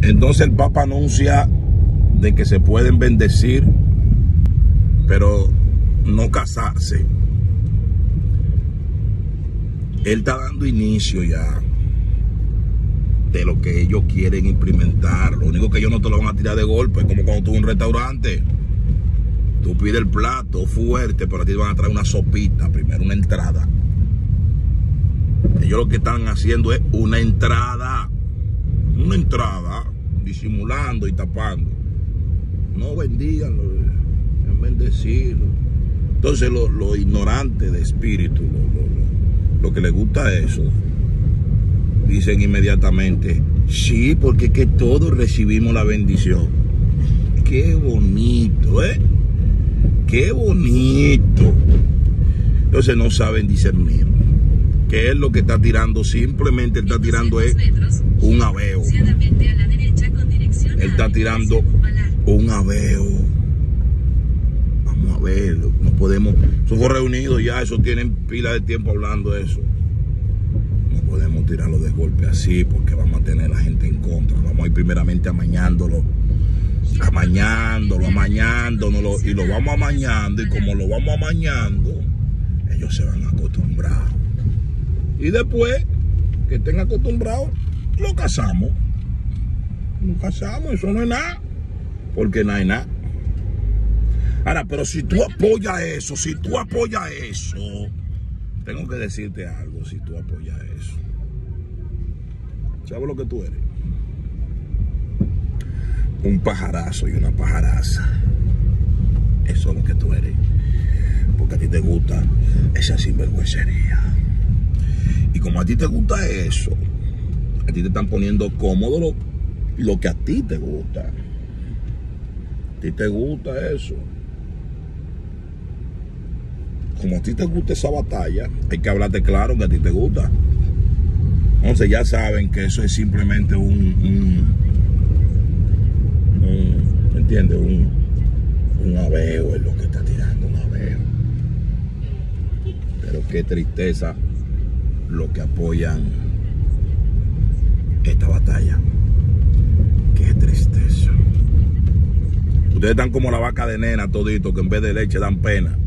Entonces el Papa anuncia de que se pueden bendecir, pero no casarse. Él está dando inicio ya de lo que ellos quieren implementar. Lo único que ellos no te lo van a tirar de golpe, es como cuando tú vas a un restaurante. Tú pides el plato fuerte, pero a ti te van a traer una sopita primero, una entrada. Ellos lo que están haciendo es una entrada, disimulando y tapando. No bendíganlo, es bendecirlo. Entonces los ignorantes de espíritu, lo que les gusta eso, dicen inmediatamente, sí, porque es que todos recibimos la bendición. Qué bonito, ¿eh? Qué bonito. Entonces no saben discernir. Que es lo que está tirando, simplemente está tirando es un aveo. Él está tirando un aveo. Vamos a verlo, no podemos. Eso fue reunido ya, eso tienen pila de tiempo hablando de eso. No podemos tirarlo de golpe así porque vamos a tener a la gente en contra. Vamos a ir primeramente amañándolo. Y lo vamos amañando, y como lo vamos amañando, ellos se van a acostumbrar. Y después que estén acostumbrados, lo casamos. Eso no es nada, porque no hay nada. Ahora, pero si tú apoyas eso, tengo que decirte algo, si tú apoyas eso. ¿Sabes lo que tú eres? Un pajarazo y una pajaraza. Eso es lo que tú eres. Porque a ti te gusta esa sinvergüencería. Y como a ti te gusta eso, a ti te están poniendo cómodo lo que a ti te gusta. A ti te gusta eso. Como a ti te gusta esa batalla, hay que hablarte claro que a ti te gusta. Entonces ya saben que eso es simplemente ¿entiendes? Un aveo es lo que está tirando, un aveo. Pero qué tristeza lo que apoyan esta batalla. Qué tristeza. Ustedes están como la vaca de nena todito, que en vez de leche dan pena.